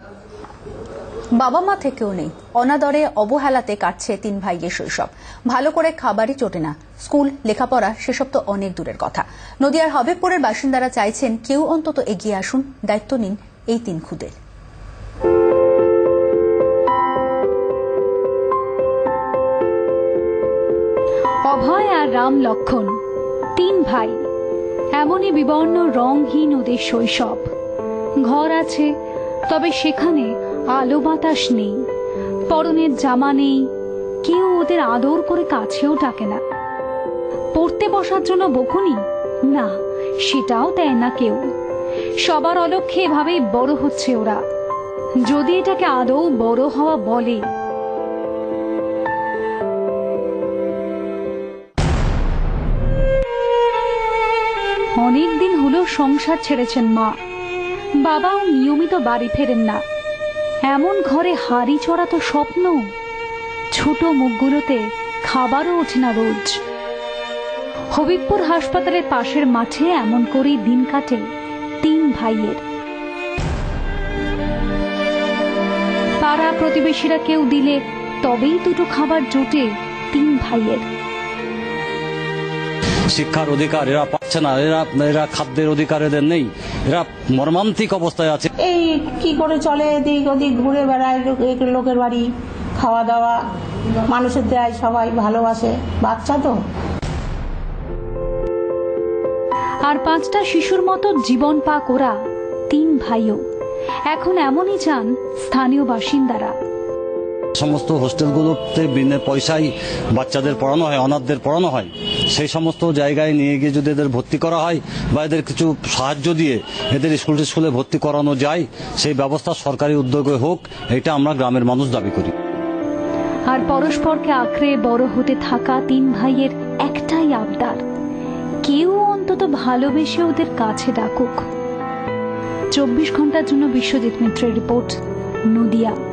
বাবা মা থেকেও নেই, অনাদরে অবহেলাতে কাটছে তিন ভাইয়ের শৈশব। ভালো করে খাবারই জোটে না, স্কুল লেখাপড়া সেসব তো অনেক দূরের কথা। নদিয়ার হবিবপুরের বাসিন্দারা চাইছেন কেউ অন্তত এগিয়ে আসুন, দায়িত্ব নিন এই তিন খুদের। অভয় আর রাম লক্ষণ, তিন ভাই। এমনই বিবর্ণ রংহীন ওদের শৈশব। ঘর আছে, তবে সেখানে আলো বাতাস নেই, পরনের জামা নেই, কেউ ওদের আদর করে কাছেও ডাকে না। পড়তে বসার জন্য বকুনি না, সেটাও দেয় না কেউ। সবার অলক্ষ্যে এভাবেই বড় হচ্ছে ওরা, যদি এটাকে আদৌ বড় হওয়া বলে। অনেকদিন হলো সংসার ছেড়েছেন মা, বাবাও নিয়মিত বাড়ি ফেরেন না। এমন ঘরে হাড়ি চড়া তো স্বপ্ন। ছোট মুখগুলোতে খাবারও ওঠে না রোজ। হবিবপুর হাসপাতালের পাশের মাঠে এমন করেই দিন কাটে তিন ভাইয়ের। পাড়া প্রতিবেশীরা কেউ দিলে তবেই দুটো খাবার জোটে তিন ভাইয়ের। শিক্ষার অধিকার এরা পাচ্ছে না, এরা খাদ্যের অধিকার এদের নেই, এরা মর্মান্তিক অবস্থায় আছে। এই কি করে চলে, এদিক ওদিক ঘুরে বেড়ায়, লোকের বাড়ি খাওয়া দাওয়া মানুষের দেয়, সবাই ভালোবাসে, বাচ্চা তো। আর পাঁচটা শিশুর মতো জীবন পাক ওরা তিন ভাইও। এখন এমনই চান স্থানীয় বাসিন্দারা। সমস্ত হোস্টেলগুলোতে বিনা পয়সায় বাচ্চাদের পড়ানো হয়, অনাথদের পড়ানো হয়। সেই সমস্ত জায়গায় নিয়ে গিয়ে যদি এদের ভর্তি করা হয় বা এদের কিছু সাহায্য দিয়ে এদের স্কুলে ভর্তি করানো যায়, সেই ব্যবস্থা সরকারি উদ্যোগে হোক, এটা আমরা গ্রামের মানুষ দাবি করি। আর পরস্পরকে আঁকড়ে বড় হতে থাকা তিন ভাইয়ের একটাই আবদার, কেউ অন্তত ভালোবেসে ওদের কাছে ডাকুক। 24 ঘন্টার জন্য বিশ্বজিৎ মিত্রের রিপোর্ট, নদিয়া।